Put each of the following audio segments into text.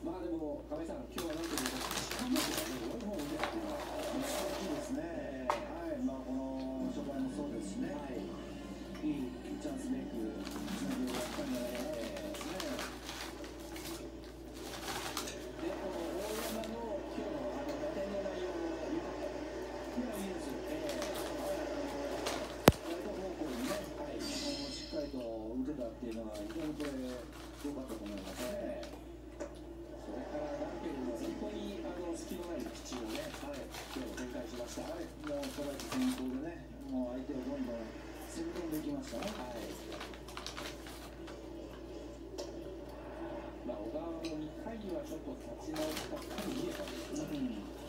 まあでも亀井さん、今日はなんというかしかも4本打てたっていうのは大きいですね。はい、まあこの初回もそうですしね。はい、いいチャンスメイクつなぎをやったんじゃないかなと思いますね。 で、この大山の今日の打点の内容も良かった。 いや、いいですよ。ライト方向にね、はい、しっかりと打てたっていうのは非常にこれ良かったと思いますね。 それからランペルも本当に隙のないピッチングをね、はい、今日展開しました。 はい、もうストライク先行でね、もう相手をどんどん攻め込んでいきましたね。はい。 まあ小川も2回にはちょっと立ち直ったかに見えたんですけど、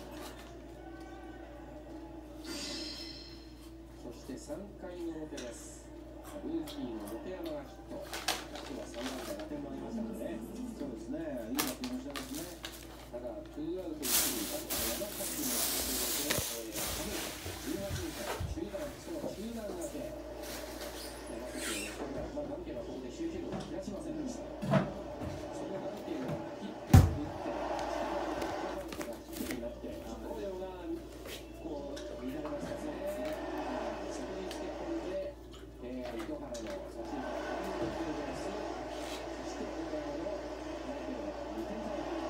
そして3回の表です。ルーキーの本山がヒット。今日は3安打打点もありましたからね。 そうですね、いいバッティングをしてますね。 ただ、ツーアウト1塁、バッター山崎のところで、18日から中段当て、山崎をまあ、なんけばここで集中力を切らしませんでした。そのなんていうのは、ヒットを打って、ヒットがヒットになって、このような、こう、乱れましたね。そこにつけ込んで、糸原の差し入れ、ツーベース、そして大山のライトの2点タイムリー。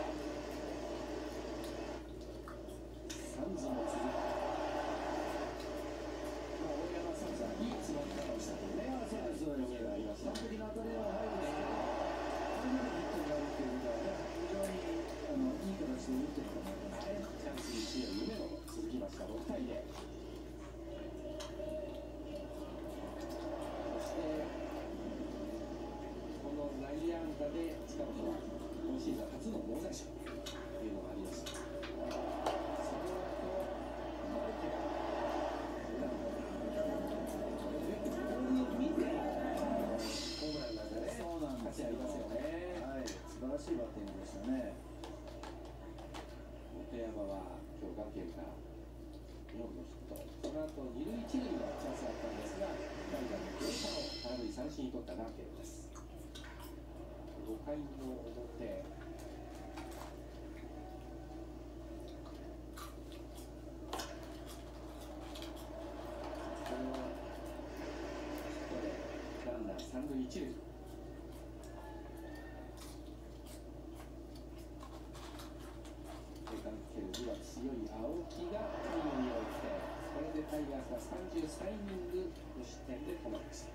サンズも続く。まあ、大山サンズはいい詰まり方をしたというね、そうです、そういう意味がありました。 完璧な当たりは入るんですけど、初めてヒットになるっていうことはね、非常にいい形で打ってると思いますね。 チャンス1へ夢も続きました、6対0。そして、この内野安打で近本は今シーズン初の猛打賞というのがありました。その後、マルテがボールを見てホームランなんかね、 そうなんですよ。 価値ありますよね。 はい、素晴らしいバッティングでしたね。 本山は今日ガンケルから4のヒット、その後2塁1塁のチャンスだったんですが、代打のデータを空振り三振に取ったガンケルです。5回の表、このヒットでランナー三塁一塁。ガンケルには強い青木がタイムリーを打って、これでタイガースは33イニング無失点で止まりました。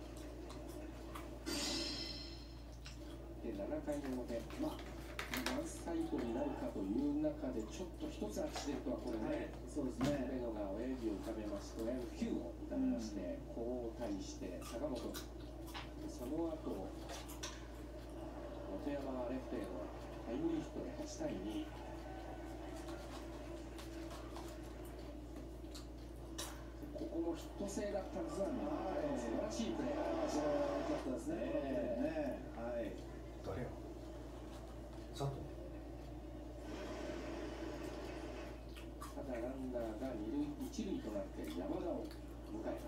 で、7回の表、まあ、何サイドになるかという中で、ちょっと一つアクシデントはこれね、 そうですね。 上野が親指を浮かべますと、9を打たれまして、交代して坂本、その後本山がレフトへのタイムリーヒットで8対2。ここもヒット性だったんですが、素晴らしいプレーがありました。 良かったですね。はい。 誰や佐藤。 ただランナーが2塁1塁となって山田を迎えます。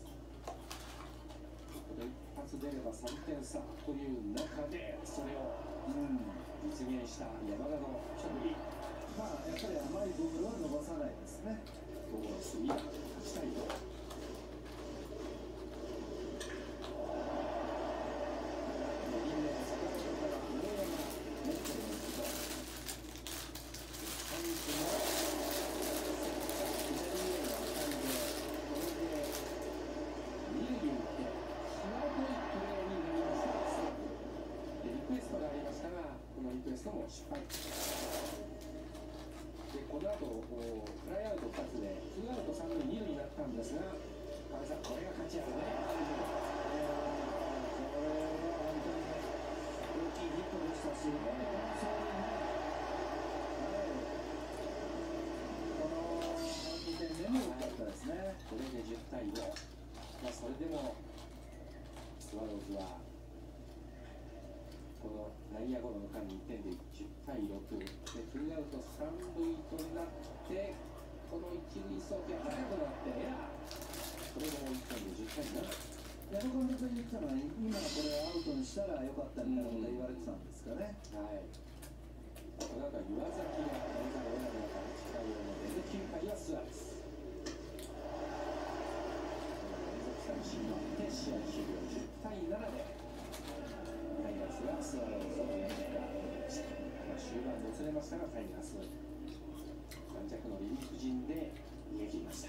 ここで一発出れば3点差という中で、それを実現した山田の勝利。 まあやっぱり甘いボールは伸ばさないですね。 午後の過ぎ8対5。失敗で、この後フライアウト2つでツーアウト3塁2塁になったんですが、亀さん、これが勝ちやね。 これは本当に大きいヒットでしたし、そういうね、この2点目も良かったですね。 これで10対5。まあ、それでもスワローズはこの内野ゴロの間に1点で10対6で、ツーアウト3塁となって、この一塁送球早くなってエラー、これも1点で10対7。 矢野監督が言ってたのは、今これアウトにしたらよかったみたいなこと言われてたんですかね。 はい。 この後は岩崎が投げざるを得なくなった8回の表9回はスアレス。連続三振を当て試合終了10対7でタイガースがスワローズを連続が取りました。終盤もつれましたがタイガース盤石のリリーフ陣で逃げ切りました。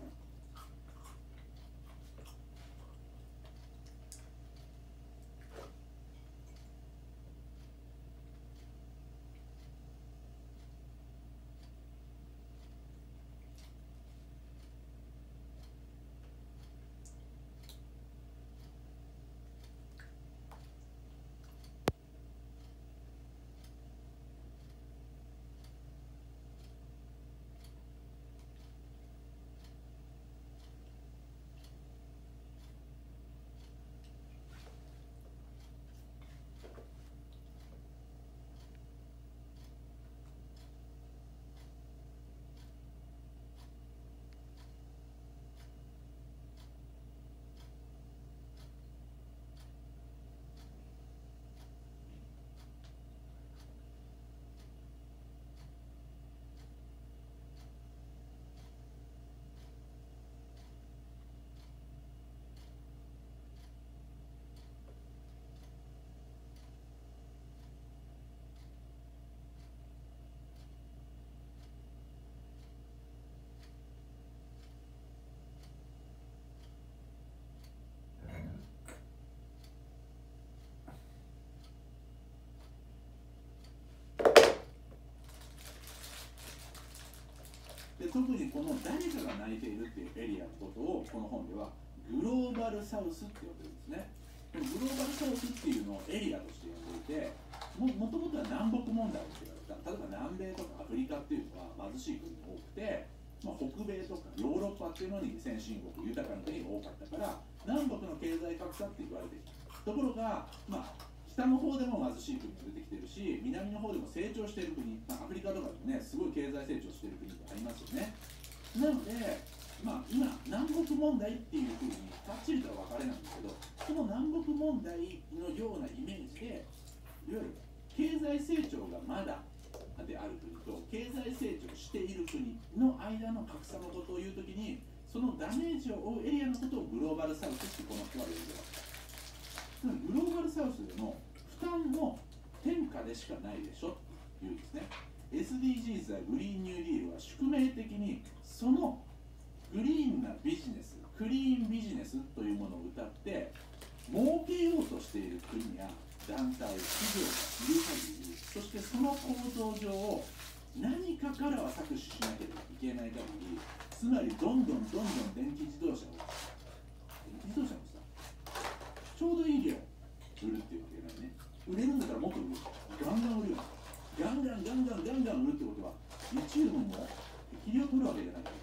で特にこの誰かが泣いているっていうエリアのことをこの本ではグローバルサウスって呼んでるんですね。このグローバルサウスっていうのをエリアとして呼んでいて、もともとは南北問題って言われた、例えば南米とかアフリカっていうのは貧しい国が多くて、北米とかヨーロッパっていうのに先進国豊かな国が多かったから南北の経済格差って言われてきた。ところが、北の方でも貧しい国が出てきてるし、南の方でも成長している国、アフリカとかでもねすごい経済成長している国がありますよね。なので、今南北問題っていうふうにかっちりとは分かれないんですけど、その南北問題のようなイメージでいわゆる経済成長がまだである国と経済成長している国の間の格差のことを言うときに、そのダメージを負うエリアのことをグローバルサウスってこの人は呼んでます。グローバルサウスでの負担も天下でしかないでしょというんですね。 SDGs やグリーンニューディールは宿命的にそのグリーンなビジネス、クリーンビジネスというものを謳って儲けようとしている国や団体、企業がいる限り、そしてその構造上を何かからは搾取しなければいけない限り、つまりどんどん電気自動車をさ、ちょうどいい量売るっていうわけじゃないね。売れるんだからもっと売る、ガンガン売るよ、ガンガン売るってことはリチウムも適量取るわけじゃないから、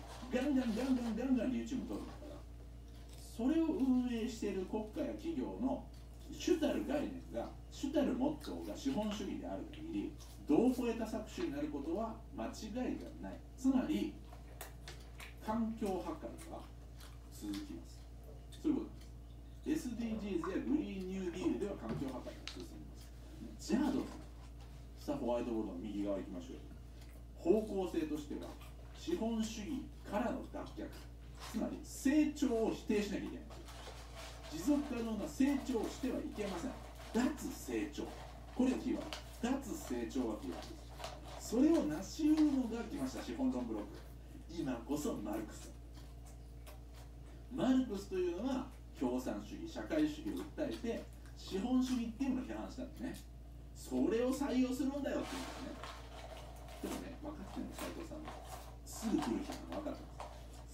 ガンガンリチウム取るんだから、それを運営している国家や企業の主たる概念が、主たるモットーが資本主義である限り、同胞得た搾取になることは間違いがない。つまり環境破壊が続きます。そういうことです。 SDGs やグリーンニューディールでは環境破壊が進みます。じゃあどうする？さあホワイトボードの右側行きましょう。方向性としては資本主義からの脱却、つまり成長を否定しなきゃいけない。持続可能な成長をしてはいけません。脱成長、これがキーワード。脱成長がキーワードです。それを成し得るのが来ました、資本論ブロック。今こそマルクス。マルクスというのは共産主義、社会主義を訴えて資本主義っていうのを批判したんですね。それを採用するんだよって言うんですね。でもね、分かってるの斉藤さんはすぐ来る批判が分かってます。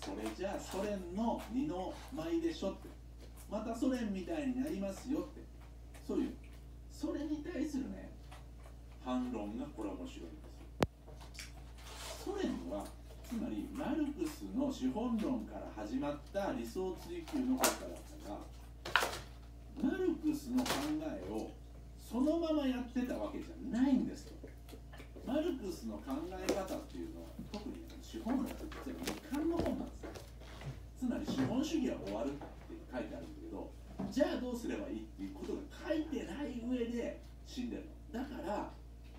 それじゃあソ連の二の舞でしょって、またソ連みたいになりますよって、そういうそれに対するね反論がこれ面白いんですよ。ソ連はつまりマルクスの資本論から始まった理想追求の国家だったが、マルクスの考えをそのままやってたわけじゃないんですよ。マルクスの考え方っていうのは特に資本論って実は未完の本なんですよ。つまり資本主義は終わるって書いてあるんだけど、じゃあどうすればいいっていうことが書いてない上で死んでるのだから、未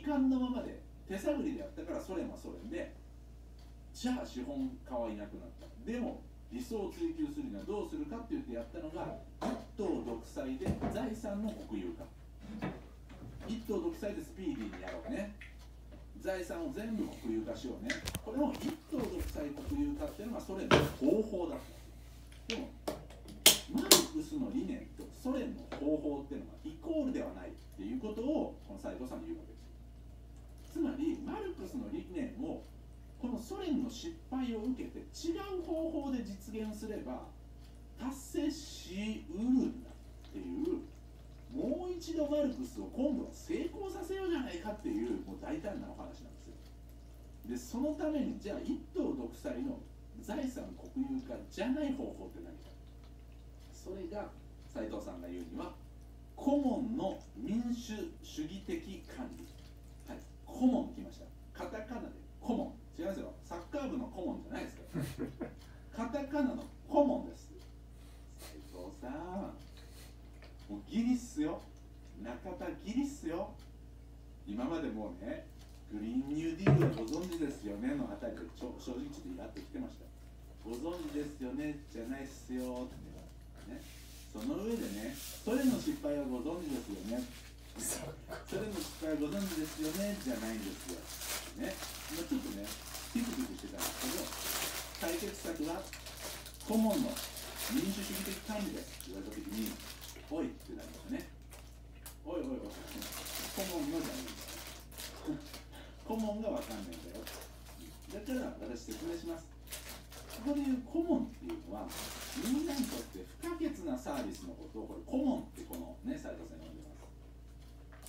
管のままで手探りでやったからソ連はソ連で、じゃあ資本家はいなくなった。でも理想を追求するにはどうするかって言ってやったのが一党独裁で財産の国有化。一党独裁でスピーディーにやろうね、財産を全部国有化しようね。これの一党独裁国有化っていうのがソ連の方法だった。でもマルクスの理念とソ連の方法っていうのがイコールではないっていうことをこの斉藤さんに言うわけです。つまりマルクスの理念をこのソ連の失敗を受けて違う方法で実現すれば達成しうるんだっていう、もう一度マルクスを今度は成功させようじゃないかっていうもう大胆なお話なんですよ。でそのためにじゃあ一党独裁の財産国有化じゃない方法って何か、それが斉藤さんが言うには顧問の民主主義的管理、はい、顧問来ました。カタカナで顧問、違いますよ、サッカー部の顧問じゃないですからカタカナの顧問です。斉藤さんもうギリっすよ、中田ギリっすよ。今までもうね、グリーンニューディールはご存知ですよねのあたりで正直ちょっとイラッときてました。ご存知ですよねじゃないっすよってね。その上でね、ソ連の失敗はご存知ですよね、ソ連の失敗はご存知ですよねじゃないんですよね。ちょっとねピクピクしてたんですけど、解決策は顧問の民主主義的管理ですって言われた時においってなりましたね。おいおいおい、顧問のじゃないんだよ顧問が分かんないんだよ。だから私説明します。ここでいう顧問っていうのはみんなにとって不可欠なサービスのことをこれ顧問ってこのね斉藤さん呼んでます。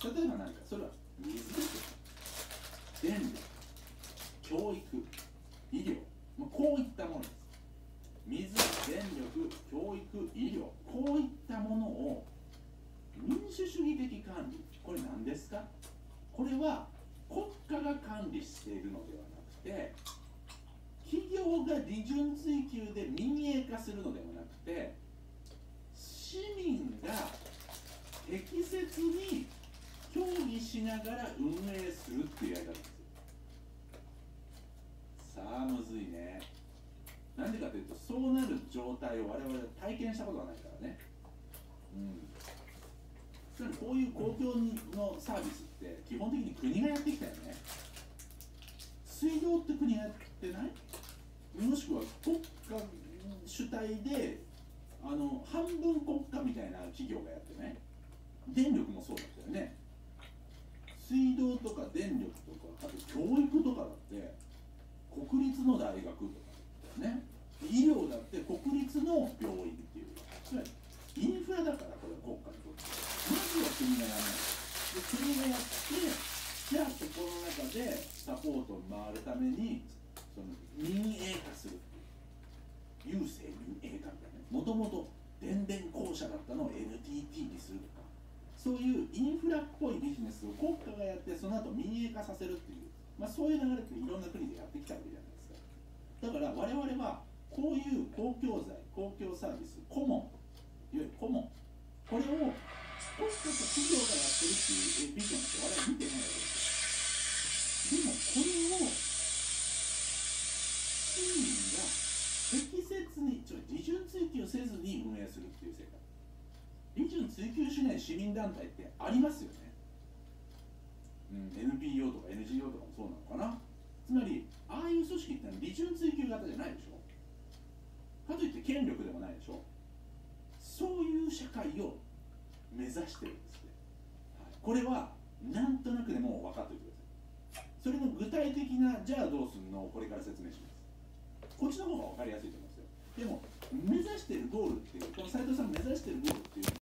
例えば何か、それは水ですよ、電力、教育、医療、こういったものです。水、電力、教育、医療、こういったものを民主主義的管理、これ何ですか。これは国家が管理しているのではなくて、企業が利潤追求で民営化するのではなくて、市民が適切に協議しながら運営するっていうやり方ですよ。さあむずいね。なんでかというと、そうなる状態を我々は体験したことがないからね。つまりこういう公共のサービスって基本的に国がやってきたよね。水道って国がやってない？もしくは国家主体で半分国家みたいな企業がやってね。電力もそうだったよね。水道とか電力とか、あと教育とかだって国立の大学とかだよね。医療だって国立の病院っていう、つまりインフラだから、これは国家にとってまずは国がやらない。で国がやって、じゃあそこの中でサポートに回るためにその民営化するっていう、郵政民営化みたいなね。もともと電電公社だったのを NTT にするとか、そういうインフラっぽいビジネスを国家がやって、その後民営化させるっていう、そういう流れっていろんな国でやってきたわけじゃないですか。だから我々はこういう公共財、公共サービス、顧問、いわゆる顧問、これを国家と企業がやってるっていうビジョンって我々見てないわけですよ。でもこれを市民が適切に利潤追求せずに運営するっていう世界。利潤追求しない市民団体ってありますよね。NPO とか NGO とかもそうなのかな。つまりああいう組織ってのは利潤追求型じゃないでしょ。かといって権力でもないでしょ。そういう社会を目指してるんですね。これはなんとなくでも分かっておいてください。それの具体的なじゃあどうするのをこれから説明します。こっちの方が分かりやすいと思うんですよ。でも目指してるゴールっていう、この斉藤さんが目指してるゴールっていう